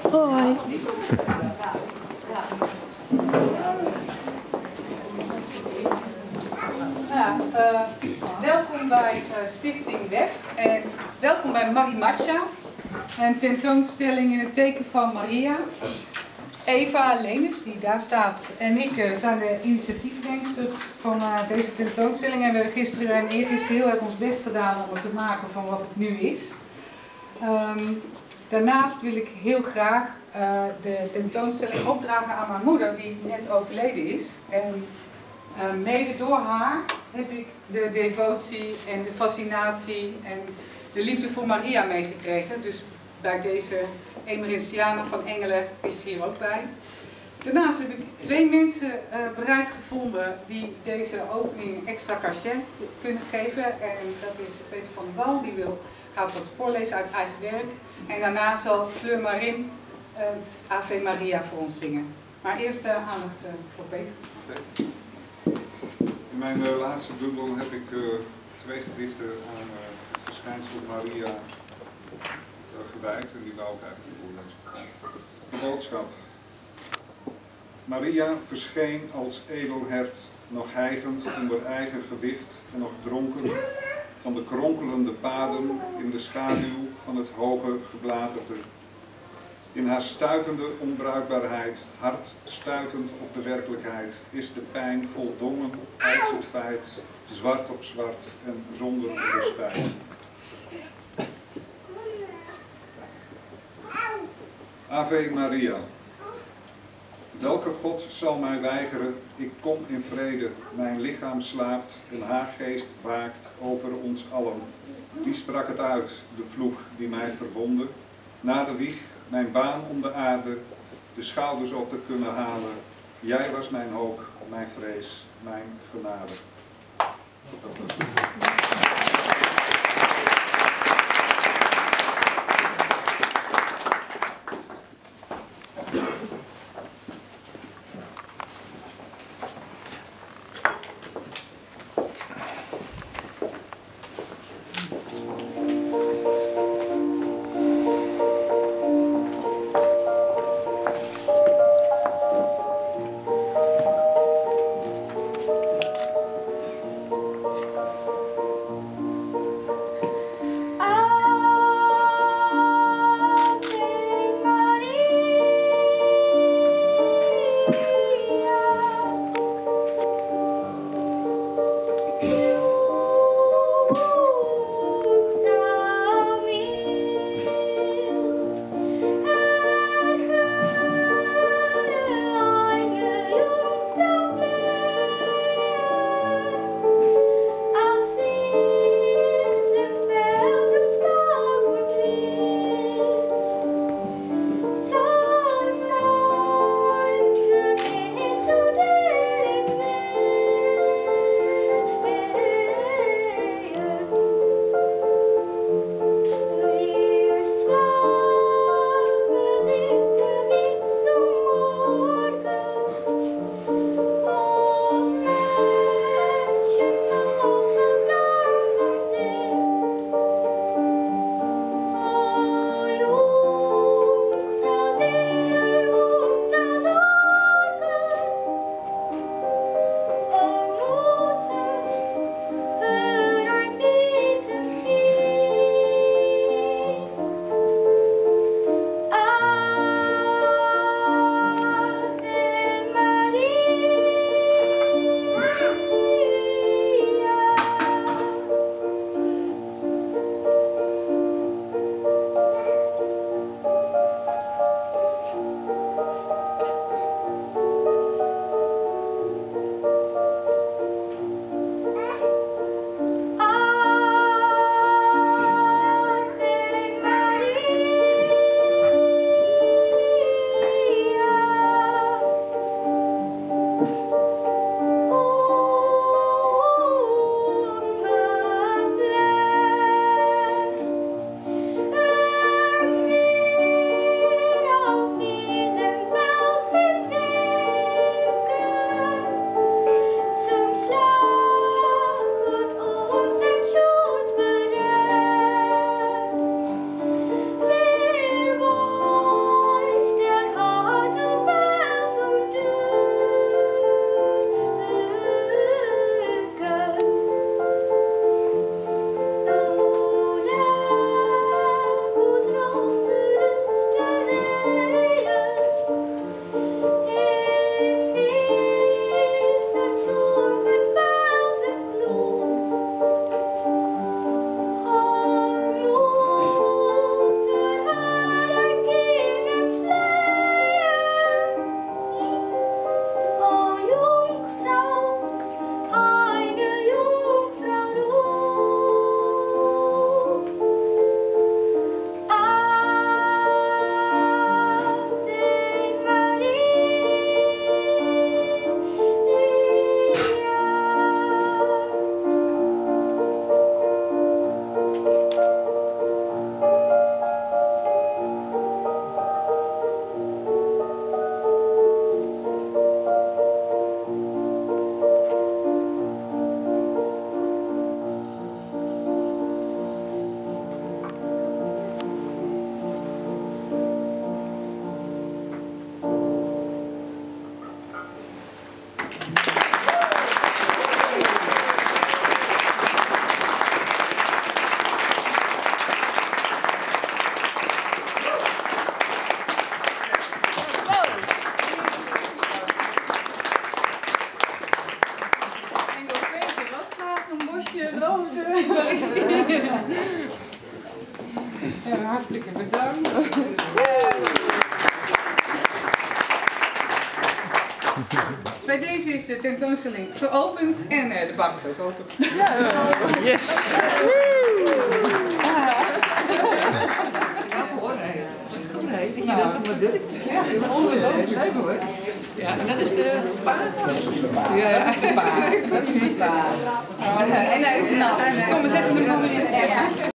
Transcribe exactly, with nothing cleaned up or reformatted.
Hoi. Ja, uh, welkom bij uh, Stichting W E F en welkom bij Marimacha, een tentoonstelling in het teken van Maria. Eva Lenes, die daar staat, en ik uh, zijn de initiatiefneemsters van uh, deze tentoonstelling en we hebben gisteren en eergisteren heel erg ons best gedaan om het te maken van wat het nu is. Um, daarnaast wil ik heel graag uh, de tentoonstelling opdragen aan mijn moeder die net overleden is. En uh, mede door haar heb ik de devotie en de fascinatie en de liefde voor Maria meegekregen. Dus bij deze Emerentiana van Engelen is hier ook bij. Daarnaast heb ik twee mensen uh, bereid gevonden die deze opening extra cachet kunnen geven. En dat is Peter van der Wal, die wil, gaat wat voorlezen uit eigen werk. En daarna zal Fleur Marin het Ave Maria voor ons zingen. Maar eerst uh, aandacht uh, voor Peter. Okay. In mijn uh, laatste bundel heb ik uh, twee gedichten aan uh, het verschijnsel Maria uh, gewijd. En die wou ik eigenlijk voorlezen. De boodschap. Maria verscheen als edelhert, nog hijgend onder eigen gewicht en nog dronken van de kronkelende paden in de schaduw van het hoge gebladerte. In haar stuitende onbruikbaarheid, hard stuitend op de werkelijkheid, is de pijn voldongen uit het feit, zwart op zwart en zonder respijt. Ave Maria. Welke God zal mij weigeren? Ik kom in vrede, mijn lichaam slaapt en haar geest waakt over ons allen. Wie sprak het uit, de vloek die mij verwondde? Na de wieg, mijn baan om de aarde, de schouders op te kunnen halen. Jij was mijn hoop, mijn vrees, mijn genade. bij deze is de tentoonstelling geopend en uh, de bar is ook open. Ja, yes! Nee, dat je dat zo maar durft. Ja, leuk hoor. Ja, en dat is de paard. Ja, dat is de paard. Dat is de paard. En hij is nat. Kom, we zetten hem gewoon weer in de app.